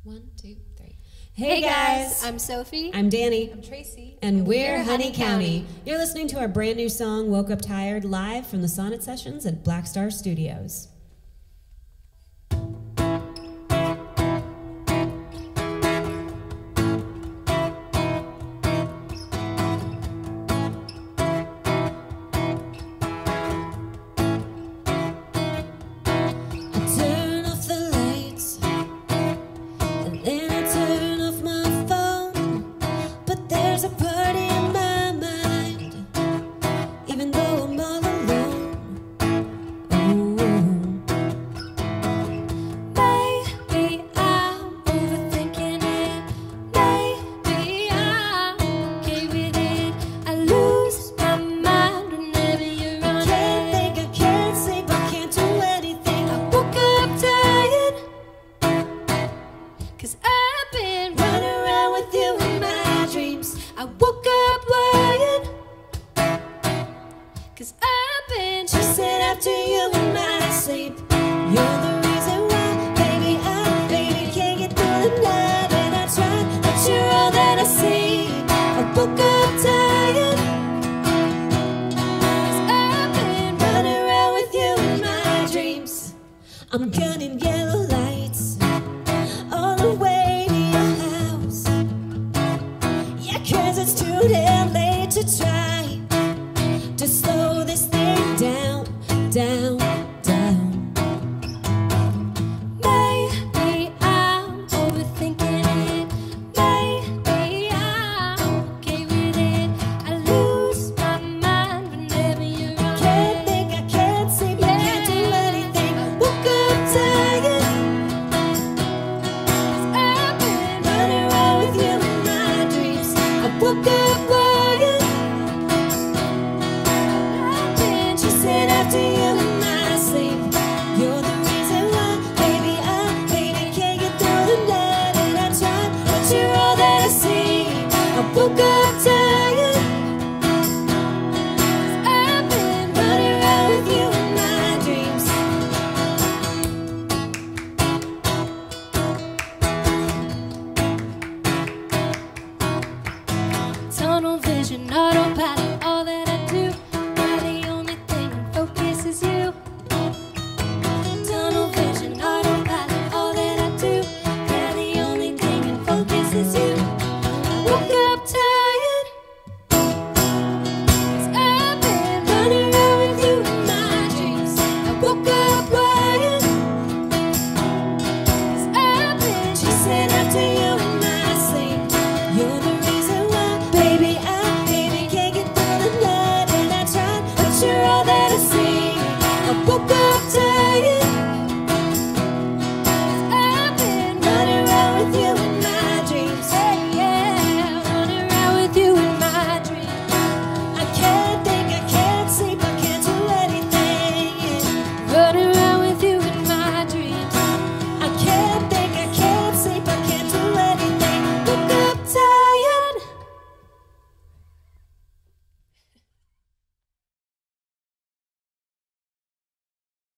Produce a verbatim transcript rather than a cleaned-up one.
One, two, three. Hey, hey guys. guys, I'm Sophie. I'm Danny. I'm Tracy. And, and we're, we're Honey County. County. You're listening to our brand new song, Woke Up Tired, live from the Sonnet Sessions at Blackstar Studios. Cause I've been chasing after you in my sleep. You're the reason why, baby, I, baby, can't get through the night. And I try, but you're all that I see. I woke up tired. Cause I've been running around with you in my dreams. I'm gunning yellow lights all the way to your house. Yeah, cause it's too damn late to try to slow this thing down, down, down. Maybe I'm overthinking it. Maybe I'm okay with it. I lose my mind whenever you're around. Can't think, I can't sleep, yeah. I can't do anything. I woke up tired. Cause I've been running around with you in my dreams. I woke up wired. After you in my sleep, you're the reason why, baby, I, baby, can't get through the night. And I try, but you're all that I see. I woke up tired. Cause I've been running around with you in my dreams. Tunnel vision, autopilot.